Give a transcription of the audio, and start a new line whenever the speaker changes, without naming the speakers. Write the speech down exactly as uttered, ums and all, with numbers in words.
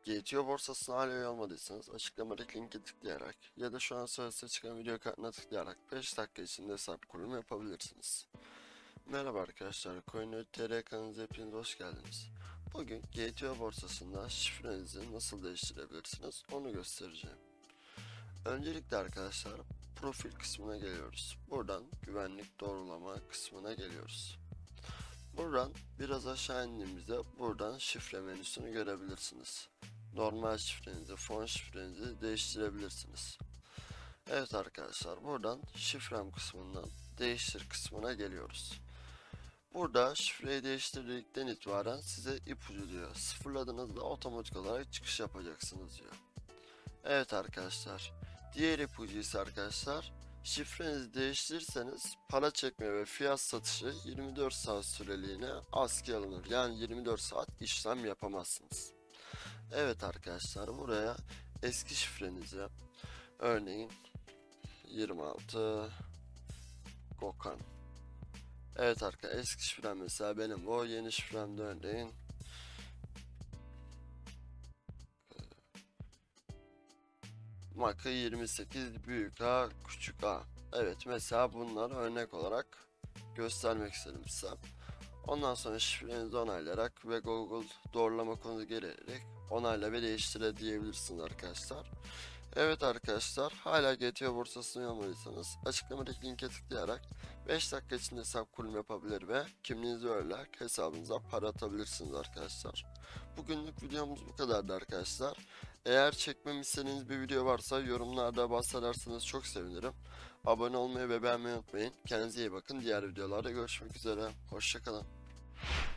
G T O borsasına hala üye olmadıysanız açıklamadaki linke tıklayarak ya da şu an sırasında çıkan video kartına tıklayarak beş dakika içinde hesap kurulumu yapabilirsiniz. Merhaba arkadaşlar, CoinTR kanalınıza hepiniz hoş geldiniz. Bugün G T O borsasında şifrenizi nasıl değiştirebilirsiniz onu göstereceğim. Öncelikle arkadaşlar profil kısmına geliyoruz. Buradan güvenlik doğrulama kısmına geliyoruz. Buradan biraz aşağı indiğimizde buradan şifre menüsünü görebilirsiniz. Normal şifrenizi, fon şifrenizi değiştirebilirsiniz. Evet arkadaşlar, buradan şifrem kısmından değiştir kısmına geliyoruz. Burada şifreyi değiştirdikten itibaren size ipucu diyor. Sıfırladığınızda otomatik olarak çıkış yapacaksınız diyor. Evet arkadaşlar, diğer ipucu ise arkadaşlar, şifrenizi değiştirirseniz para çekme ve fiyat satışı yirmi dört saat süreliğine askıya alınır. Yani yirmi dört saat işlem yapamazsınız. Evet arkadaşlar, buraya eski şifrenizi, örneğin yirmi altı Gökhan. Evet arkadaşlar, eski şifrem mesela benim bu, yeni şifremde örneğin Maka yirmi sekiz büyük A küçük A. Evet, mesela bunları örnek olarak göstermek istedim size. Ondan sonra şifrenizi onaylayarak ve Google doğrulama konusu gelerek onayla ve değiştire diyebilirsiniz arkadaşlar. Evet arkadaşlar, hala G T O borsasını yapmadıysanız açıklamadaki linke tıklayarak beş dakika içinde hesap kurulumu yapabilir ve kimliğinizi vererek hesabınıza para atabilirsiniz arkadaşlar. Bugünlük videomuz bu kadardı arkadaşlar. Eğer çekmemi istediğiniz bir video varsa yorumlarda bahsederseniz çok sevinirim. Abone olmayı ve beğenmeyi unutmayın. Kendinize iyi bakın. Diğer videolarda görüşmek üzere. Hoşça kalın.